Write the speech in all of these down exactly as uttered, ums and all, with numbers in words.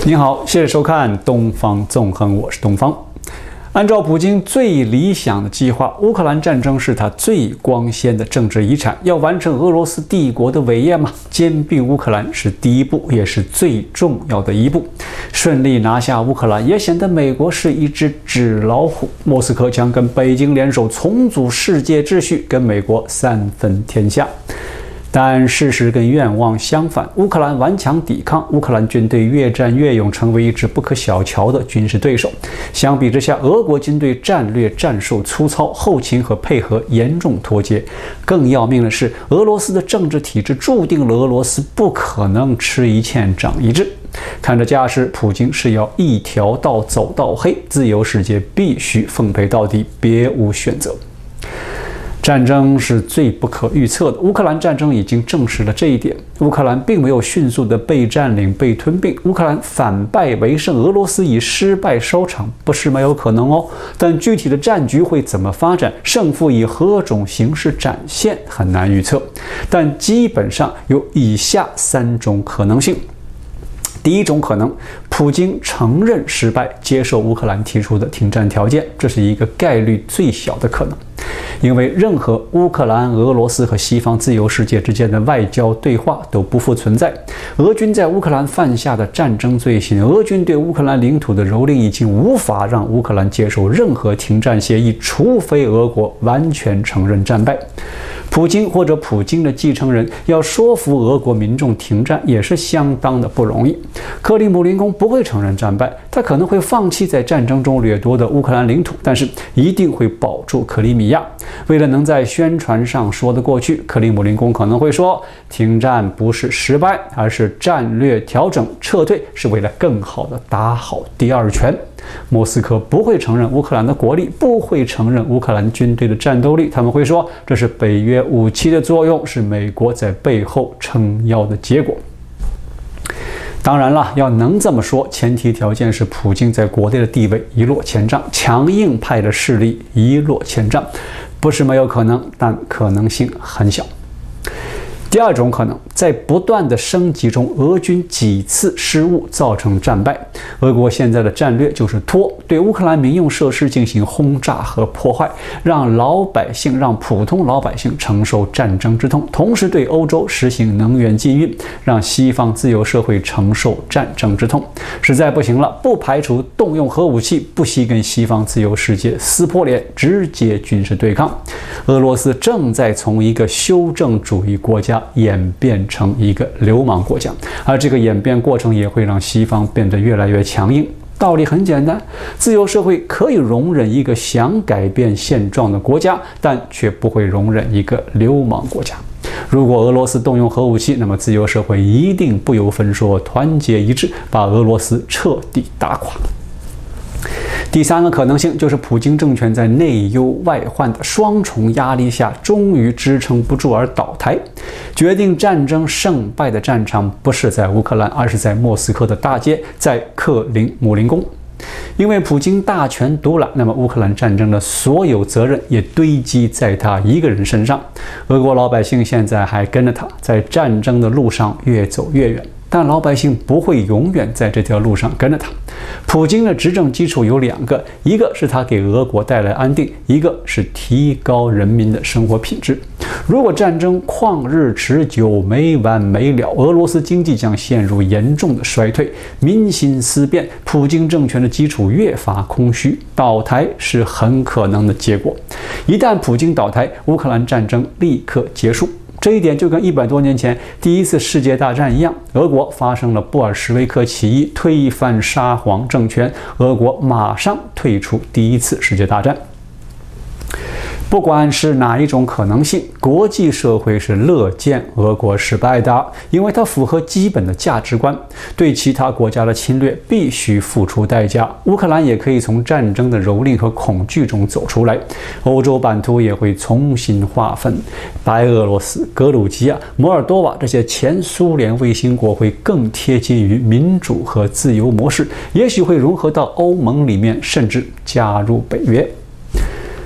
你好，谢谢收看《东方纵横》，我是东方。按照普京最理想的计划，乌克兰战争是他最光鲜的政治遗产。要完成俄罗斯帝国的伟业嘛，兼并乌克兰是第一步，也是最重要的一步。顺利拿下乌克兰，也显得美国是一只纸老虎。莫斯科将跟北京联手重组世界秩序，跟美国三分天下。但事实跟愿望相反，乌克兰顽强抵抗，乌克兰军队越战越勇，成为一支不可小瞧的军事对手。相比之下，俄国军队战略战术粗糙，后勤和配合严重脱节。更要命的是，俄罗斯的政治体制注定了俄罗斯不可能吃一堑长一智。看这架势，普京是要一条道走到黑，自由世界必须奉陪到底，别无选择。战争是最不可预测的，乌克兰战争已经证实了这一点。乌克兰并没有迅速的被占领、被吞并，乌克兰反败为胜，俄罗斯以失败收场，不是没有可能哦。但具体的战局会怎么发展，胜负以何种形式展现，很难预测。但基本上有以下三种可能性。第一种可能，普京承认失败，接受乌克兰提出的停战条件，这是一个概率最小的可能。因为任何乌克兰、俄罗斯和西方自由世界之间的外交对话都不复存在。俄军在乌克兰犯下的战争罪行，俄军对乌克兰领土的蹂躏，已经无法让乌克兰接受任何停战协议，除非俄国完全承认战败。普京或者普京的继承人要说服俄国民众停战，也是相当的不容易。克里姆林宫不会承认战败，他可能会放弃在战争中掠夺的乌克兰领土，但是一定会保住克里米亚。为了能在宣传上说得过去，克里姆林宫可能会说，停战不是失败，而是战略调整，撤退是为了更好的打好第二拳。莫斯科不会承认乌克兰的国力，不会承认乌克兰军队的战斗力，他们会说这是北约武器的作用，是美国在背后撑腰的结果。当然了，要能这么说，前提条件是普京在国内的地位一落千丈，强硬派的势力一落千丈，不是没有可能，但可能性很小。第二种可能，在不断的升级中，俄军几次失误造成战败。俄国现在的战略就是拖，对乌克兰民用设施进行轰炸和破坏，让老百姓、让普通老百姓承受战争之痛，同时对欧洲实行能源禁运，让西方自由社会承受战争之痛。实在不行了，不排除动用核武器，不惜跟西方自由世界撕破脸，直接军事对抗。俄罗斯正在从一个修正主义国家演变成一个流氓国家，而这个演变过程也会让西方变得越来越强硬。道理很简单，自由社会可以容忍一个想改变现状的国家，但却不会容忍一个流氓国家。如果俄罗斯动用核武器，那么自由社会一定不由分说，团结一致，把俄罗斯彻底打垮。第三个可能性就是普京政权在内忧外患的双重压力下，终于支撑不住而倒台。决定战争胜败的战场不是在乌克兰，而是在莫斯科的大街，在克林姆林宫。因为普京大权独揽，那么乌克兰战争的所有责任也堆积在他一个人身上。俄国老百姓现在还跟着他，在战争的路上越走越远。但老百姓不会永远在这条路上跟着他。普京的执政基础有两个，一个是他给俄国带来安定，一个是提高人民的生活品质。如果战争旷日持久，没完没了，俄罗斯经济将陷入严重的衰退，民心思变，普京政权的基础越发空虚，倒台是很可能的结果。一旦普京倒台，乌克兰战争立刻结束。这一点就跟一百多年前第一次世界大战一样，俄国发生了布尔什维克起义，推翻沙皇政权，俄国马上退出第一次世界大战。不管是哪一种可能性，国际社会是乐见俄国失败的，因为它符合基本的价值观。对其他国家的侵略必须付出代价，乌克兰也可以从战争的蹂躏和恐惧中走出来，欧洲版图也会重新划分，白俄罗斯、格鲁吉亚、摩尔多瓦这些前苏联卫星国会更贴近于民主和自由模式，也许会融合到欧盟里面，甚至加入北约。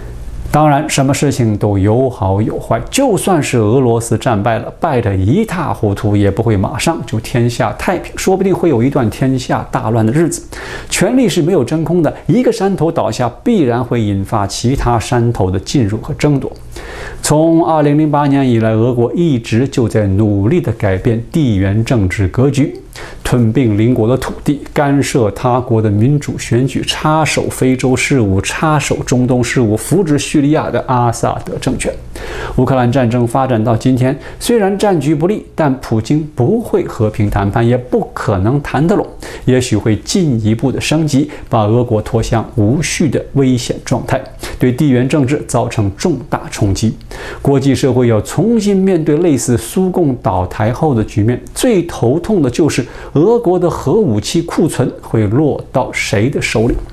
当然，什么事情都有好有坏，就算是俄罗斯战败了，败得一塌糊涂，也不会马上就天下太平，说不定会有一段天下大乱的日子。权力是没有真空的，一个山头倒下，必然会引发其他山头的进入和争夺。从二零零八年以来，俄国一直就在努力地改变地缘政治格局，吞并邻国的土地，干涉他国的民主选举，插手非洲事务，插手中东事务，扶植叙利亚的阿萨德政权。乌克兰战争发展到今天，虽然战局不利，但普京不会和平谈判，也不可能谈得拢，也许会进一步的升级，把俄国拖向无序的危险状态，对地缘政治造成重大冲击。国际社会要重新面对类似苏共倒台后的局面，最头痛的就是俄国的核武器库存会落到谁的手里。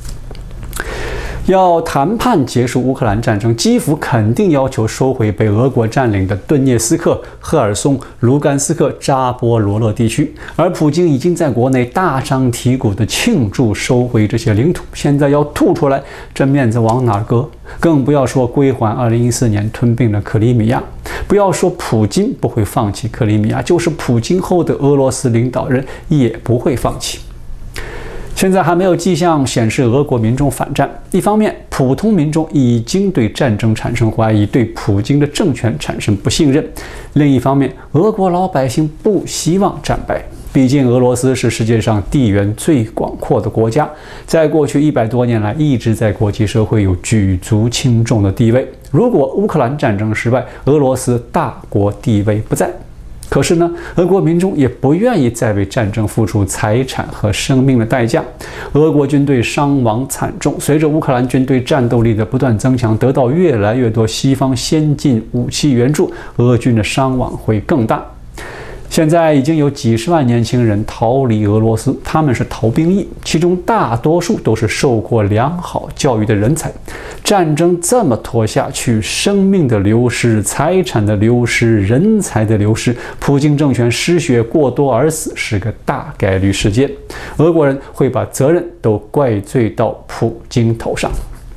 要谈判结束乌克兰战争，基辅肯定要求收回被俄国占领的顿涅斯克、赫尔松、卢甘斯克、扎波罗热地区，而普京已经在国内大张旗鼓地庆祝收回这些领土，现在要吐出来，这面子往哪搁？更不要说归还二零一四年吞并的克里米亚，不要说普京不会放弃克里米亚，就是普京后的俄罗斯领导人也不会放弃。现在还没有迹象显示俄国民众反战。一方面，普通民众已经对战争产生怀疑，对普京的政权产生不信任；另一方面，俄国老百姓不希望战败。毕竟，俄罗斯是世界上地缘最广阔的国家，在过去一百多年来一直在国际社会有举足轻重的地位。如果乌克兰战争失败，俄罗斯大国地位不在。可是呢，俄国民众也不愿意再为战争付出财产和生命的代价。俄国军队伤亡惨重，随着乌克兰军队战斗力的不断增强，得到越来越多西方先进武器援助，俄军的伤亡会更大。现在已经有几十万年轻人逃离俄罗斯，他们是逃兵役，其中大多数都是受过良好教育的人才。战争这么拖下去，生命的流失、财产的流失、人才的流失，普京政权失血过多而死是个大概率事件。俄国人会把责任都怪罪到普京头上。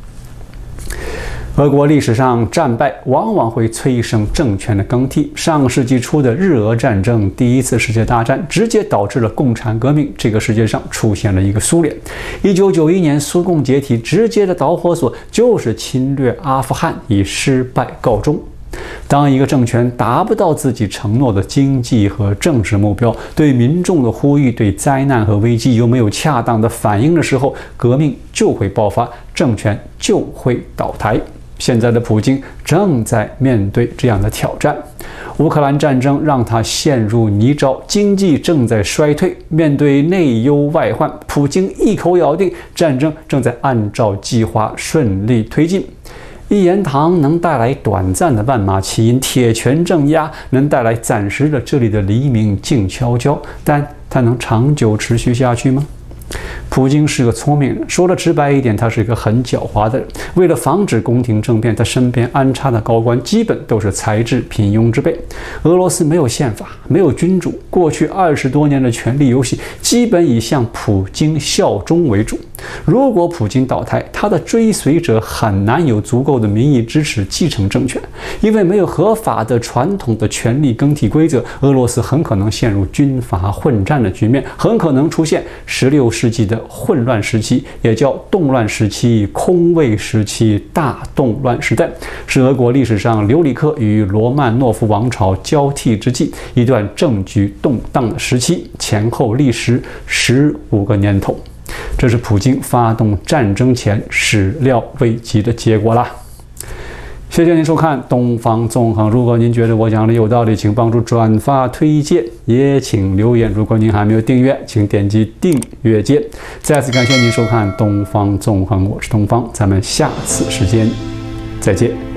俄国历史上战败往往会催生政权的更替。上世纪初的日俄战争、第一次世界大战直接导致了共产革命，这个世界上出现了一个苏联。一九九一年苏共解体，直接的导火索就是侵略阿富汗，以失败告终。当一个政权达不到自己承诺的经济和政治目标，对民众的呼吁、对灾难和危机又没有恰当的反应的时候，革命就会爆发，政权就会倒台。现在的普京正在面对这样的挑战。乌克兰战争让他陷入泥沼，经济正在衰退，面对内忧外患，普京一口咬定战争正在按照计划顺利推进。一言堂能带来短暂的万马齐喑，铁拳镇压能带来暂时的这里的黎明静悄悄，但它能长久持续下去吗？普京是个聪明人，说的直白一点，他是一个很狡猾的人。为了防止宫廷政变，他身边安插的高官基本都是才智平庸之辈。俄罗斯没有宪法，没有君主，过去二十多年的权力游戏基本以向普京效忠为主。如果普京倒台，他的追随者很难有足够的民意支持继承政权，因为没有合法的传统的权力更替规则，俄罗斯很可能陷入军阀混战的局面，很可能出现十六世纪的混乱时期，也叫动乱时期、空位时期、大动乱时代，是俄国历史上留里克与罗曼诺夫王朝交替之际一段政局动荡的时期，前后历时十五个年头。这是普京发动战争前始料未及的结果啦。谢谢您收看《东方纵横》。如果您觉得我讲的有道理，请帮助转发推荐，也请留言。如果您还没有订阅，请点击订阅键。再次感谢您收看《东方纵横》，我是东方，咱们下次时间再见。